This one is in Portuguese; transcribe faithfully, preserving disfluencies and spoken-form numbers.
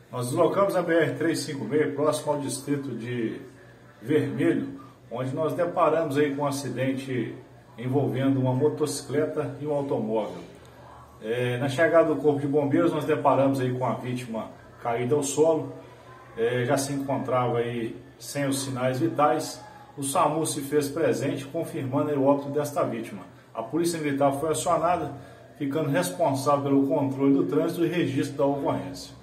Nós deslocamos a B R trezentos e cinquenta e seis próximo ao distrito de Vermelho, onde nós deparamos aí com um acidente envolvendo uma motocicleta e um automóvel. É, na chegada do Corpo de Bombeiros, nós deparamos aí com a vítima caída ao solo, é, já se encontrava aí sem os sinais vitais. O SAMU se fez presente, confirmando aí o óbito desta vítima. A Polícia Militar foi acionada, ficando responsável pelo controle do trânsito e registro da ocorrência.